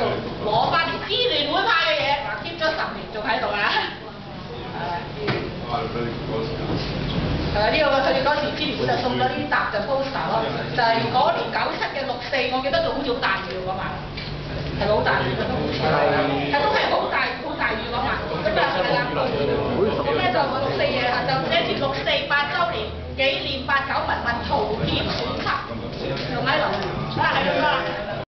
度攞翻嚟支聯會派嘅嘢，嗱 keep 咗10年仲喺度啊！係呢個佢哋嗰時支聯會就送咗呢集就 poster 咯，就係嗰年97嘅6·4，我記得仲好似好大雨嗰晚，係咪好大雨？係都係好大雨嗰晚，咁就係啦。咁咧就6·4夜下晝寫住6·4 8週年紀念89民運圖片選輯，仲喺度，係咁啦。